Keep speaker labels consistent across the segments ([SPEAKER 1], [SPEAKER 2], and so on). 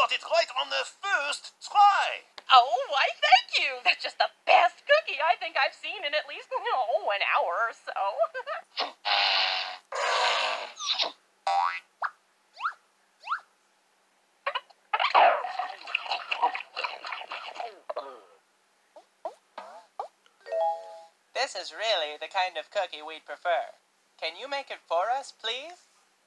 [SPEAKER 1] got it right on the first try.
[SPEAKER 2] Oh, why, thank you. That's just the best cookie I think I've seen in at least, an hour or so.
[SPEAKER 3] This is really the kind of cookie we'd prefer. Can you make it for us, please?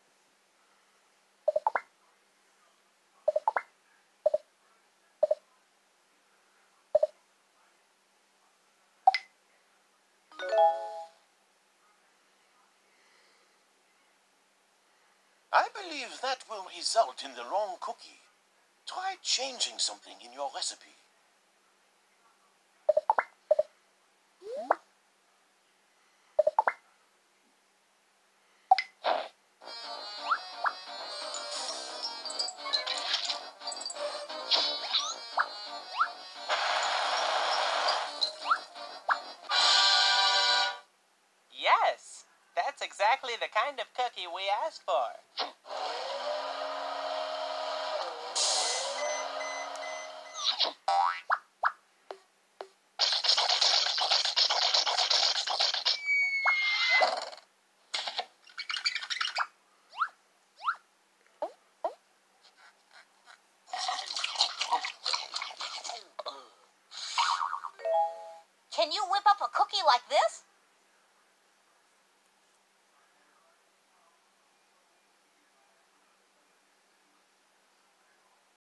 [SPEAKER 1] I believe that will result in the wrong cookie. Try changing something in your recipe.
[SPEAKER 3] Yes, that's exactly the kind of cookie we asked for.
[SPEAKER 4] Can you whip up a cookie like this?